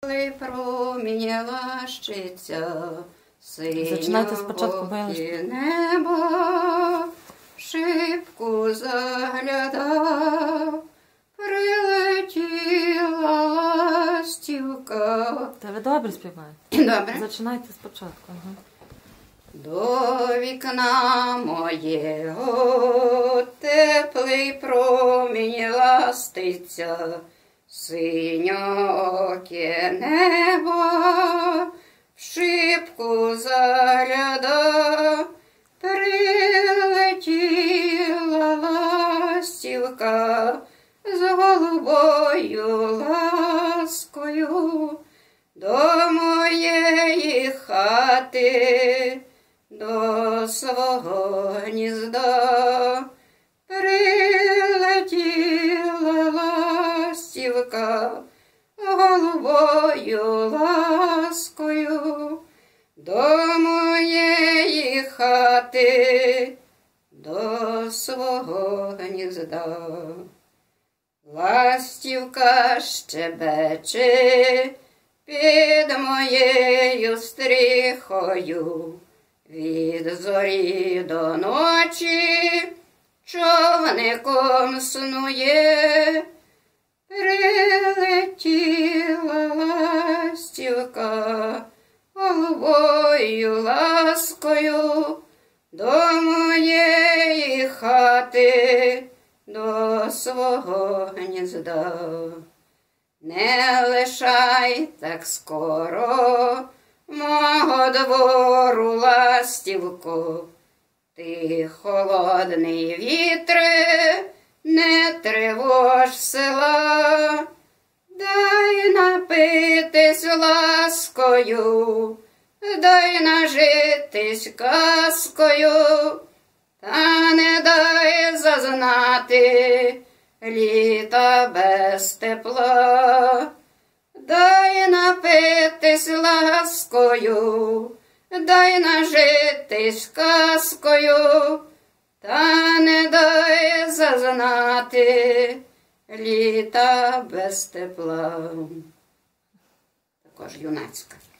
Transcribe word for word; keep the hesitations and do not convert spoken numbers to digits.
Промінь лащиться, Зачинайте спочатку, бо я синьоке небо, шибку заглядав, прилетіла ластівка. Та ви добре співаєте? Добре. Зачинайте спочатку. Ага. До вікна моєго теплий промінь ластиться, синьоке небо, в шибку загляда, прилетіла ластівка з голубою ласкою до моєї хати, до свого гнізда. Прилетіла ластівка голубою ласкою до моєї хати, до свого гнізда. Ластівка щебече під моєю стріхою, від зорі до ночі човником снує. Прилетіла ластівка голубою ласкою до моєї хати, до свого гнізда. Не лишай так скоро мого двору, ластівко, ти холодний вітре, не тривож села. Дай напитись ласкою, дай нажитись казкою, та не дай зазнати літа без тепла. Дай напитись ласкою, дай нажитись казкою, та не дай зазнати літа без тепла. Також юнацька.